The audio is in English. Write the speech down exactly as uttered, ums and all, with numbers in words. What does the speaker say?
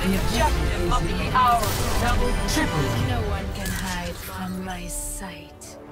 The objective of the hour. Double, triple. No one can hide from my sight.